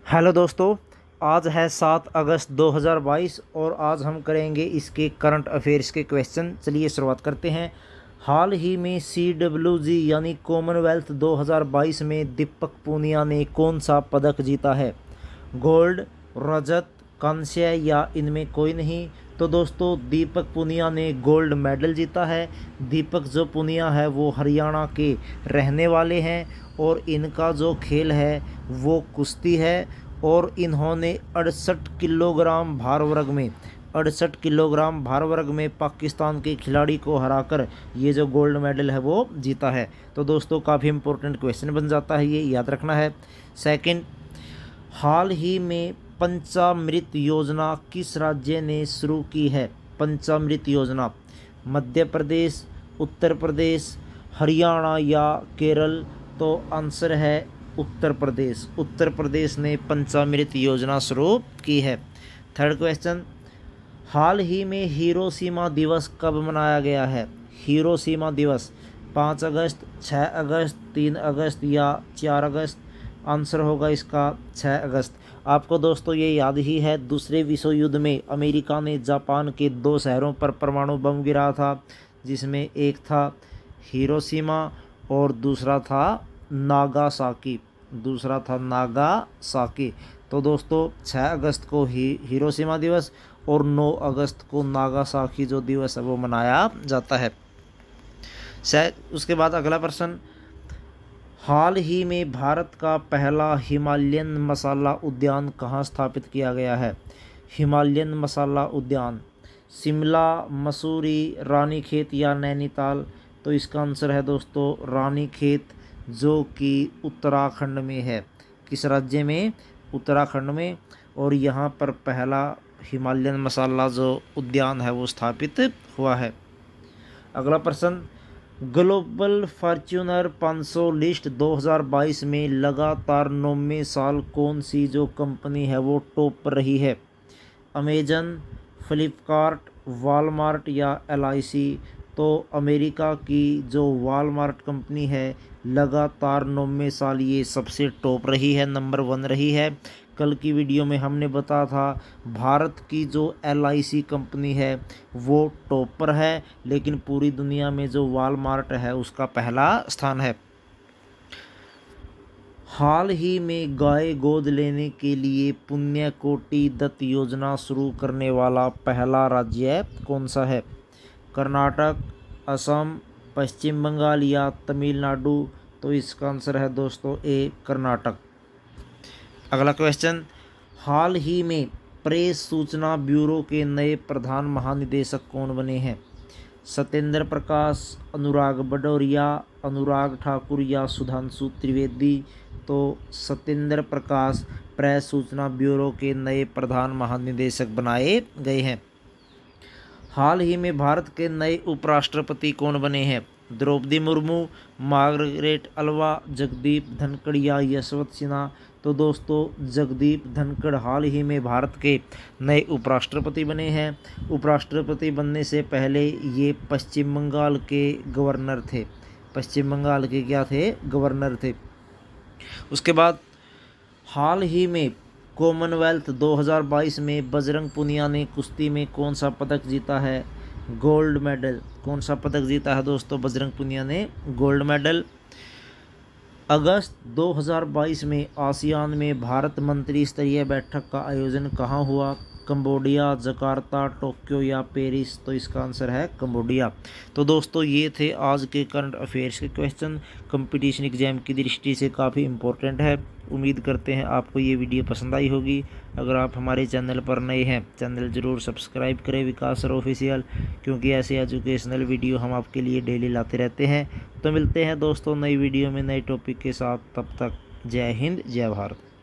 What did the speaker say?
Hello दोस्तों, आज है 7 अगस्त 2022 और आज हम करेंगे इसके करंट अफेयर्स के क्वेश्चन। चलिए शुरुआत करते हैं। हाल ही में CWG यानी कॉमनवेल्थ 2022 में दीपक पूनिया ने कौन सा पदक जीता है? गोल्ड, रजत, कांस्य या इनमें कोई नहीं? तो दोस्तों दीपक पूनिया ने गोल्ड मेडल जीता है। दीपक जो पूनिया है वो हरियाणा के रहने वाले हैं और इनका जो खेल है वो कुश्ती है और इन्होंने 68 किलोग्राम भार वर्ग में पाकिस्तान के खिलाड़ी को हराकर ये जो गोल्ड मेडल है वो जीता है। तो दोस्तों काफ़ी इंपॉर्टेंट क्वेश्चन बन जाता है, ये याद रखना है। सेकंड, हाल ही में पंचामृत योजना किस राज्य ने शुरू की है? पंचामृत योजना मध्य प्रदेश, उत्तर प्रदेश, हरियाणा या केरल? तो आंसर है उत्तर प्रदेश। उत्तर प्रदेश ने पंचामृत योजना शुरू की है। थर्ड क्वेश्चन, हाल ही में हिरोशिमा दिवस कब मनाया गया है? हिरोशिमा दिवस 5 अगस्त, 6 अगस्त, 3 अगस्त या 4 अगस्त? आंसर होगा इसका 6 अगस्त। आपको दोस्तों ये याद ही है, दूसरे विश्व युद्ध में अमेरिका ने जापान के 2 शहरों पर परमाणु बम गिराया था, जिसमें एक था हिरोशिमा और दूसरा था नागासाकी। तो दोस्तों 6 अगस्त को हिरोशिमा दिवस और 9 अगस्त को नागासाकी जो दिवस है वो मनाया जाता है। उसके बाद अगला प्रश्न, हाल ही में भारत का पहला हिमालयन मसाला उद्यान कहाँ स्थापित किया गया है? हिमालयन मसाला उद्यान शिमला, मसूरी, रानीखेत या नैनीताल? तो इसका आंसर है दोस्तों रानीखेत, जो कि उत्तराखंड में है। किस राज्य में? उत्तराखंड में। और यहाँ पर पहला हिमालयन मसाला जो उद्यान है वो स्थापित हुआ है। अगला प्रश्न, ग्लोबल फॉर्च्यूनर 500 लिस्ट 2022 में लगातार 9वें साल कौन सी जो कंपनी है वो टॉप पर रही है? अमेजन, फ्लिपकार्ट, वॉलमार्ट या LIC? तो अमेरिका की जो वॉलमार्ट कंपनी है लगातार 9वें साल ये सबसे टॉप रही है, नंबर 1 रही है। कल की वीडियो में हमने बताया था भारत की जो LIC कंपनी है वो टॉप पर है, लेकिन पूरी दुनिया में जो वॉलमार्ट है उसका पहला स्थान है। हाल ही में गाय गोद लेने के लिए पुण्य कोटि दत्त योजना शुरू करने वाला पहला राज्य कौन सा है? कर्नाटक, असम, पश्चिम बंगाल या तमिलनाडु? तो इसका आंसर है दोस्तों ए, कर्नाटक। अगला क्वेश्चन, हाल ही में प्रेस सूचना ब्यूरो के नए प्रधान महानिदेशक कौन बने हैं? सत्येंद्र प्रकाश, अनुराग बडोरिया, अनुराग ठाकुर या सुधांशु त्रिवेदी? तो सत्येंद्र प्रकाश प्रेस सूचना ब्यूरो के नए प्रधान महानिदेशक बनाए गए हैं। हाल ही में भारत के नए उपराष्ट्रपति कौन बने हैं? द्रौपदी मुर्मू, मार्गरेट अल्वा, जगदीप धनखड़ या यशवंत सिन्हा? तो दोस्तों जगदीप धनखड़ हाल ही में भारत के नए उपराष्ट्रपति बने हैं। उपराष्ट्रपति बनने से पहले ये पश्चिम बंगाल के गवर्नर थे। पश्चिम बंगाल के क्या थे? गवर्नर थे। उसके बाद हाल ही में कॉमनवेल्थ 2022 में बजरंग पुनिया ने कुश्ती में कौन सा पदक जीता है? Gold medal. कौन सा पदक जीता है दोस्तों? बजरंग पुनिया ने गोल्ड मेडल। अगस्त 2022 में आसियान में भारत मंत्री स्तरीय बैठक का आयोजन कहाँ हुआ? कंबोडिया, जकार्ता, टोक्यो या पेरिस? तो इसका आंसर है कंबोडिया। तो दोस्तों ये थे आज के करंट अफेयर्स के क्वेश्चन। कंपटीशन एग्जाम की दृष्टि से काफ़ी इंपॉर्टेंट है। उम्मीद करते हैं आपको ये वीडियो पसंद आई होगी। अगर आप हमारे चैनल पर नए हैं, चैनल ज़रूर सब्सक्राइब करें विकास सर ऑफिशियल, क्योंकि ऐसे एजुकेशनल वीडियो हम आपके लिए डेली लाते रहते हैं। तो मिलते हैं दोस्तों नई वीडियो में नए टॉपिक के साथ। तब तक जय हिंद, जय भारत।